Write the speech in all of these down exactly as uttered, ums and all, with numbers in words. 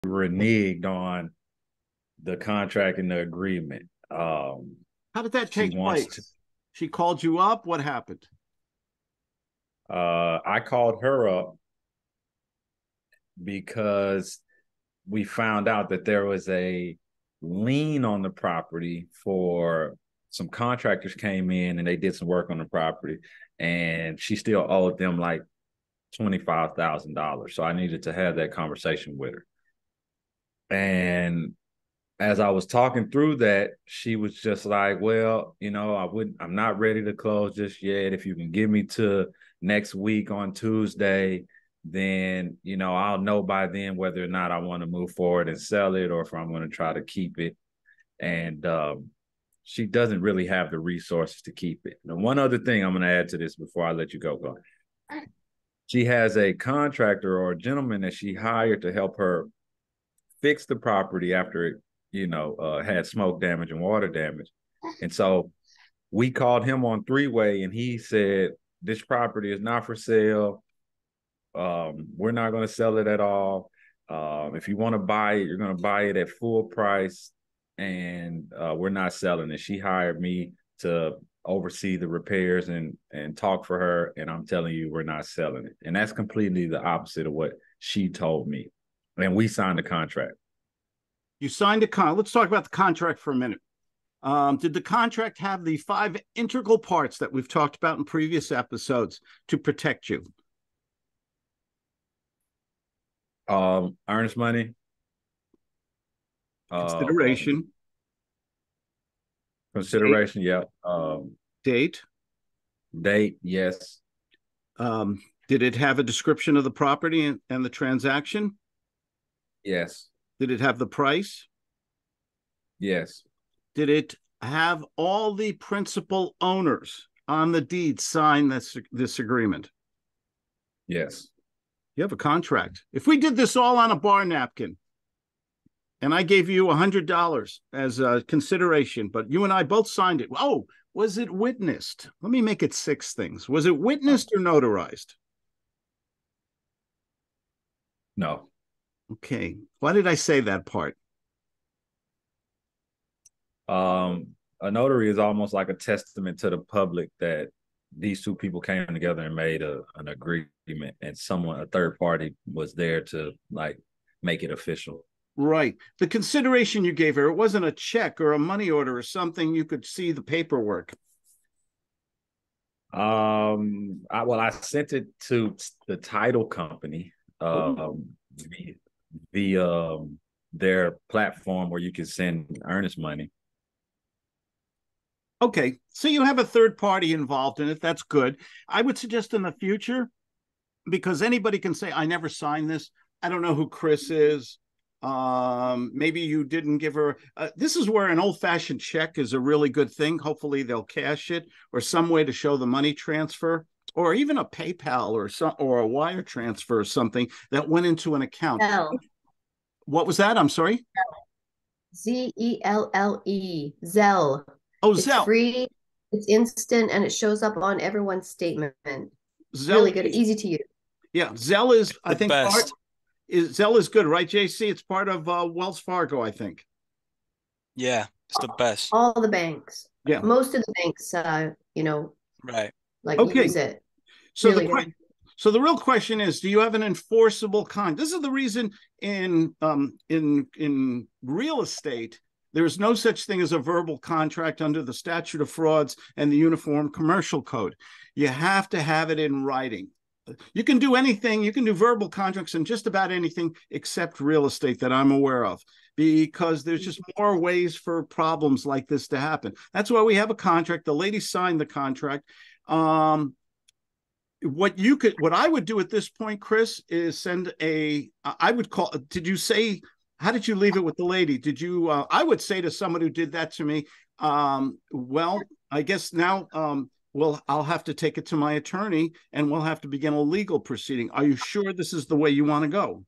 reneged on the contract and the agreement. Um, How did that she take wants place? to. She called you up. What happened? Uh, I called her up because we found out that there was a lien on the property for some contractors came in and they did some work on the property, and she still owed them like twenty-five thousand dollars. So I needed to have that conversation with her. And as I was talking through that, she was just like, well, you know, I wouldn't, I'm not ready to close just yet. If you can give me to next week on Tuesday, then, you know, I'll know by then whether or not I want to move forward and sell it or if I'm going to try to keep it. And um, she doesn't really have the resources to keep it. And one other thing I'm going to add to this before I let you go, go. She has a contractor or a gentleman that she hired to help her fix the property after it, you know, uh, had smoke damage and water damage. And so we called him on three-way and he said, this property is not for sale. Um, we're not going to sell it at all. Um, if you want to buy it, you're going to buy it at full price, and uh, we're not selling it. She hired me to oversee the repairs and and talk for her, and I'm telling you, we're not selling it. And that's completely the opposite of what she told me. And we signed a contract. You signed a con. Let's talk about the contract for a minute. Um, did the contract have the five integral parts that we've talked about in previous episodes to protect you? Um, earnest money. Consideration. Um, consideration, yeah. Um, date. Date, yes. Um, did it have a description of the property and, and the transaction? Yes. Did it have the price? Yes. Did it have all the principal owners on the deed sign this, this agreement? Yes. You have a contract. If we did this all on a bar napkin and I gave you one hundred dollars as a consideration, but you and I both signed it. Oh, was it witnessed? Let me make it six things. Was it witnessed or notarized? No. Okay. Why did I say that part? Um, a notary is almost like a testament to the public that these two people came together and made a, an agreement, and someone, a third party, was there to like make it official. Right. The consideration you gave her, it wasn't a check or a money order or something. You could see the paperwork. Um, I, well, I sent it to the title company, um, the, the um, their platform where you can send earnest money. Okay, so you have a third party involved in it. That's good. I would suggest in the future, because anybody can say, I never signed this. I don't know who Chris is. Um, maybe you didn't give her. Uh, this is where an old-fashioned check is a really good thing. Hopefully they'll cash it, or some way to show the money transfer, or even a PayPal or some or a wire transfer or something that went into an account. Zelle. What was that? I'm sorry. Z E L L E. Zelle. Oh, it's Zelle. Free, it's instant, and it shows up on everyone's statement. Zelle really good, is, easy to use. Yeah, Zelle is, I the think, best. part, is Zelle is good, right, J C? It's part of uh, Wells Fargo, I think. Yeah, it's the best. All the banks. Yeah. Most of the banks, uh, you know, right. like okay. use it. So really the good. So the real question is, do you have an enforceable contract? This is the reason in um, in in real estate, there is no such thing as a verbal contract under the statute of frauds and the Uniform Commercial Code. You have to have it in writing. You can do anything. You can do verbal contracts in just about anything except real estate that I'm aware of, because there's just more ways for problems like this to happen. That's why we have a contract. The lady signed the contract. Um, what you could, what I would do at this point, Chris, is send a, I would call, did you say, how did you leave it with the lady? Did you, uh, I would say to someone who did that to me, um, well, I guess now, um, well, I'll have to take it to my attorney and we'll have to begin a legal proceeding. Are you sure this is the way you want to go?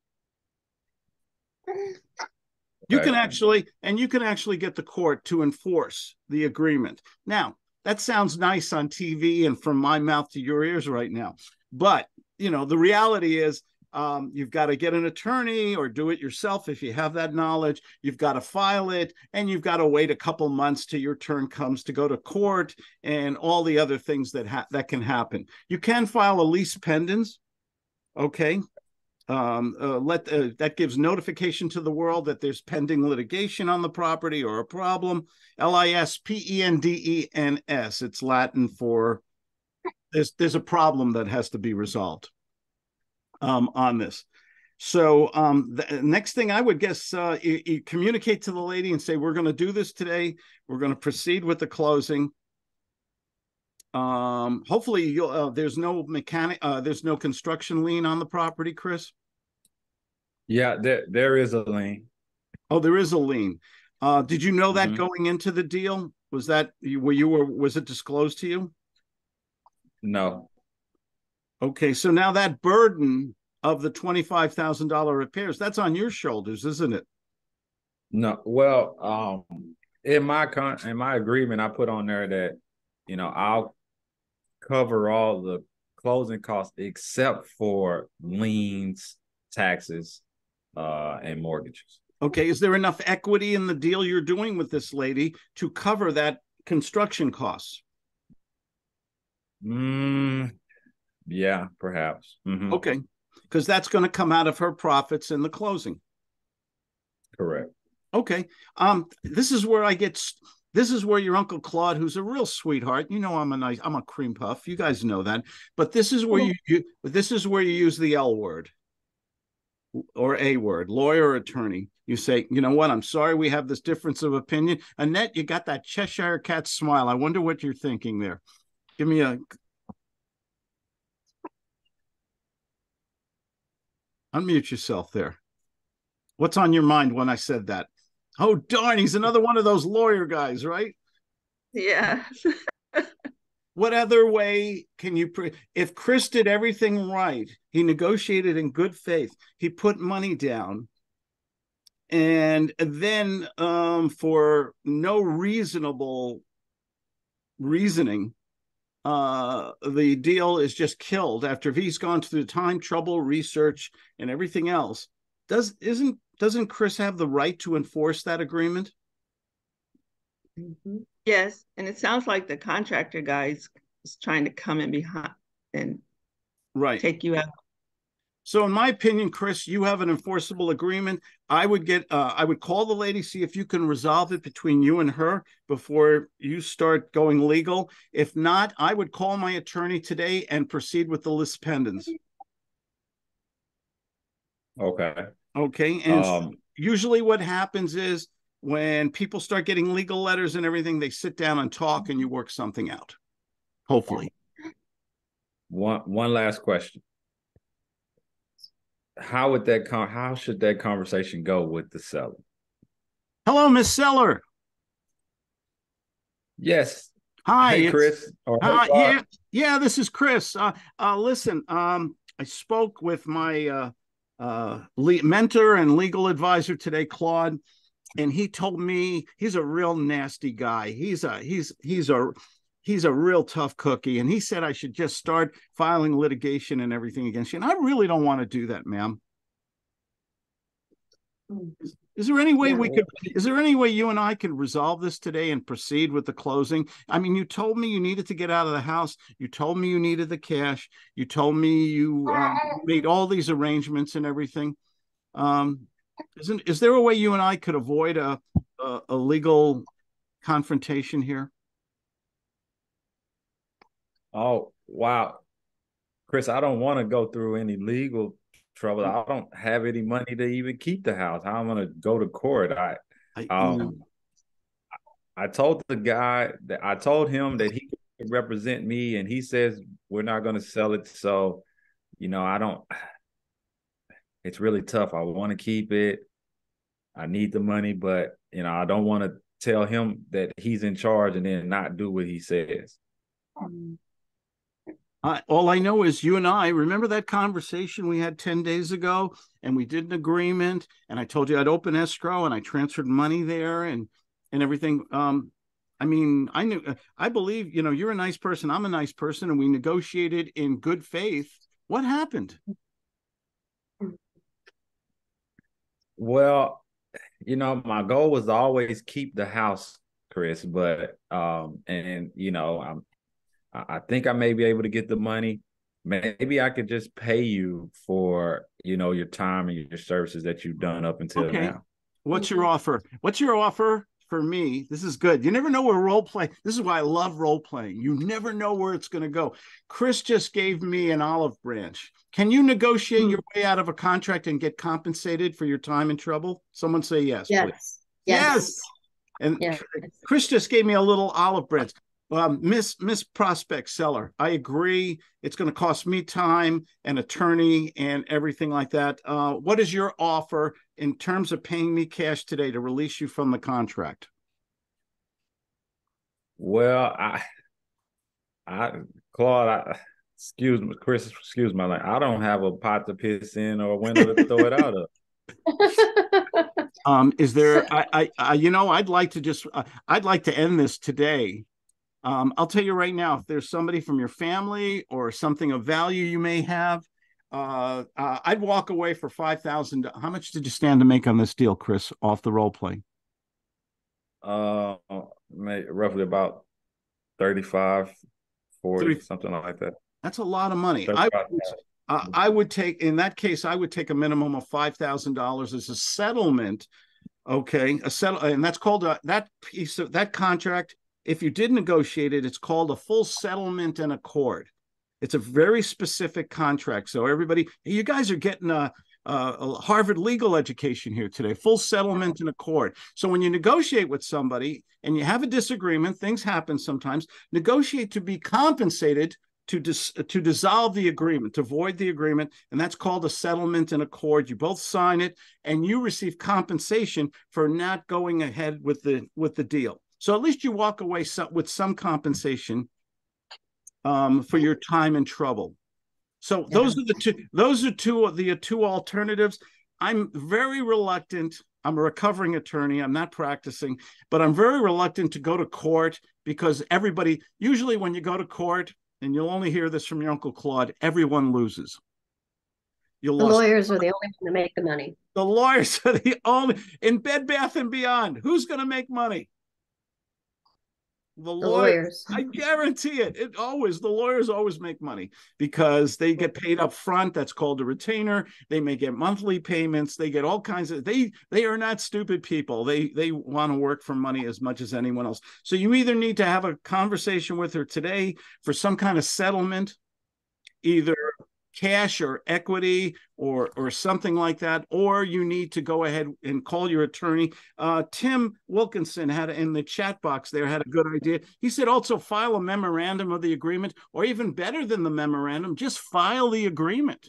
You can actually, and you can actually get the court to enforce the agreement. Now, that sounds nice on T V and from my mouth to your ears right now. But, you know, the reality is Um, you've got to get an attorney or do it yourself if you have that knowledge. You've got to file it, and you've got to wait a couple months till your turn comes to go to court and all the other things that ha- that can happen. You can file a lease pendens, okay? Um, uh, let uh, that gives notification to the world that there's pending litigation on the property or a problem. L I S P E N D E N S. It's Latin for there's there's a problem that has to be resolved um, on this. So um, the next thing I would guess, uh, you, you communicate to the lady and say, we're going to do this today. We're going to proceed with the closing. Um, hopefully you'll, uh, there's no mechanic, uh, there's no construction lien on the property, Chris. Yeah, there there is a lien. Oh, there is a lien. Uh, did you know that Mhm. going into the deal? Was that were you were was it disclosed to you? No. Okay, so now that burden of the twenty-five thousand dollar repairs, that's on your shoulders, isn't it? No. Well, um, in my con in my agreement, I put on there that, you know, I'll cover all the closing costs except for liens, taxes, uh, and mortgages. Okay, is there enough equity in the deal you're doing with this lady to cover that construction costs? Mm, yeah, perhaps. Mhm. Okay, because that's going to come out of her profits in the closing. Correct. Okay, um, this is where I get. This is where your Uncle Claude, who's a real sweetheart, you know, I'm a nice, I'm a cream puff. You guys know that, but this is where you, you this is where you use the L word or A word, lawyer or attorney. You say, you know what? I'm sorry we have this difference of opinion. Annette, you got that Cheshire cat smile. I wonder what you're thinking there. Give me a. Unmute yourself there. What's on your mind when I said that? Oh, darn, he's another one of those lawyer guys, right? Yeah. What other way can you, pre- if Chris did everything right, he negotiated in good faith, he put money down, and then um, for no reasonable reasoning, uh, the deal is just killed after he's gone through the time, trouble, research, and everything else. Does isn't doesn't Chris have the right to enforce that agreement? Mm-hmm. Yes, and it sounds like the contractor guys is trying to come in behind and right take you out. So in my opinion, Chris, you have an enforceable agreement. I would get, uh, I would call the lady, see if you can resolve it between you and her before you start going legal. If not, I would call my attorney today and proceed with the lis pendens. Okay. Okay. And Um, usually what happens is when people start getting legal letters and everything, they sit down and talk and you work something out. Hopefully. one one last question. How would that con how should that conversation go with the seller? Hello, Miss Seller. Yes. Hi, Hey, it's, Chris. Or hey, uh, Bob. yeah, yeah, this is Chris. Uh, uh, listen, um, I spoke with my uh, uh, le- mentor and legal advisor today, Claude, and he told me he's a real nasty guy. He's a he's he's a he's a real tough cookie, and he said I should just start filing litigation and everything against you. And I really don't want to do that, ma'am. Is there any way Yeah. we could, is there any way you and I could resolve this today and proceed with the closing? I mean, you told me you needed to get out of the house. You told me you needed the cash. You told me you um, made all these arrangements and everything. Um, isn't, is there a way you and I could avoid a, a, a legal confrontation here? Oh, wow. Chris, I don't want to go through any legal trouble. I don't have any money to even keep the house. I'm gonna go to court. I I, um you know, I told the guy that I told him that he could represent me, and he says we're not gonna sell it. So, you know, I don't it's really tough. I want to keep it. I need the money, but you know, I don't want to tell him that he's in charge and then not do what he says. I, all I know is you and I remember that conversation we had ten days ago, and we did an agreement, and I told you I'd open escrow and I transferred money there and and everything. Um, I mean, I knew, I believe, you know, you're a nice person. I'm a nice person, and we negotiated in good faith. What happened? Well, you know, my goal was to always keep the house, Chris, but um, and you know, I'm I I think I may be able to get the money. Maybe I could just pay you for, you know, your time and your services that you've done up until Okay. now. What's your offer? What's your offer for me? This is good. You never know where role play. This is why I love role playing. You never know where it's going to go. Chris just gave me an olive branch. Can you negotiate your way out of a contract and get compensated for your time and trouble? Someone say yes, please. Yes. Yes. Yes. And Yes. Chris just gave me a little olive branch. Um, Miss Miss Prospect Seller, I agree. It's going to cost me time, an attorney, and everything like that. Uh, what is your offer in terms of paying me cash today to release you from the contract? Well, I, I, Claude, I, excuse me, Chris, excuse my language. I don't have a pot to piss in or a window to throw it out of. Um, is there? I, I, I, you know, I'd like to just, uh, I'd like to end this today. Um, I'll tell you right now, if there's somebody from your family or something of value you may have, uh, uh, I'd walk away for five thousand. How much did you stand to make on this deal, Chris, off the role play? Uh, roughly about thirty-five, forty, Three. something like that. That's a lot of money. I, thirty-five. uh, I would take, in that case, I would take a minimum of five thousand dollars as a settlement. Okay, a settle, and that's called a, that piece of that contract. If you did negotiate it, it's called a full settlement and accord. It's a very specific contract. So everybody, you guys are getting a, a Harvard legal education here today, full settlement and accord. So when you negotiate with somebody and you have a disagreement, things happen sometimes, negotiate to be compensated to dis, to dissolve the agreement, to void the agreement, and that's called a settlement and accord. You both sign it, and you receive compensation for not going ahead with the with the deal. So at least you walk away some, with some compensation um, for your time and trouble. So Yeah. those are the two. Those are two of the two alternatives. I'm very reluctant. I'm a recovering attorney. I'm not practicing, but I'm very reluctant to go to court because everybody. Usually, when you go to court, and you'll only hear this from your Uncle Claude, everyone loses. You The lost. lawyers are the only one to make the money. The lawyers are the only in Bed Bath and Beyond. Who's going to make money? The, The lawyers. lawyers. I guarantee it. It always the lawyers always make money because they get paid up front. That's called a retainer. They may get monthly payments. They get all kinds of. They they are not stupid people. They they want to work for money as much as anyone else. So you either need to have a conversation with her today for some kind of settlement, either cash or equity or or something like that, or you need to go ahead and call your attorney. Uh, Tim Wilkinson had in the chat box there had a good idea. He said also file a memorandum of the agreement, or even better than the memorandum, just file the agreement.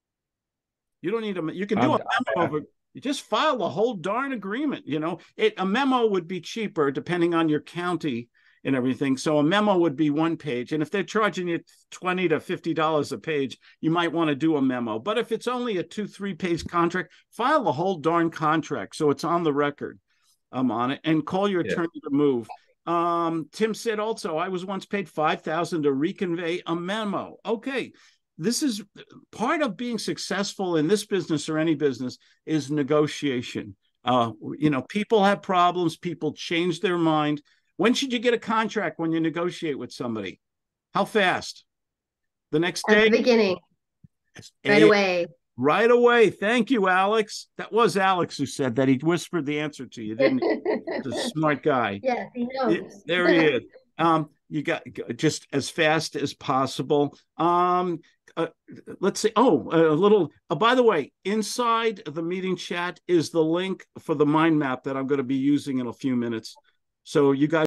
You don't need a. You can do a memo of. You just file the whole darn agreement. You know, it a memo would be cheaper depending on your county and everything. So a memo would be one page. And if they're charging you twenty to fifty dollars a page, you might want to do a memo. But if it's only a two, three page contract, file the whole darn contract. So it's on the record um, on it, and call your attorney yeah. to move. Um, Tim said also, I was once paid five thousand dollars to reconvey a memo. Okay. This is part of being successful in this business or any business is negotiation. Uh, you know, people have problems. People change their mind. When should you get a contract when you negotiate with somebody? How fast? The next day? At the beginning. Right away. Right away. Thank you, Alex. That was Alex who said that. He whispered the answer to you, didn't he? The smart guy. Yes, he knows. It, there he is. Um, you got just as fast as possible. Um, uh, let's see. Oh, a little. Uh, by the way, inside the meeting chat is the link for the mind map that I'm going to be using in a few minutes. So you guys.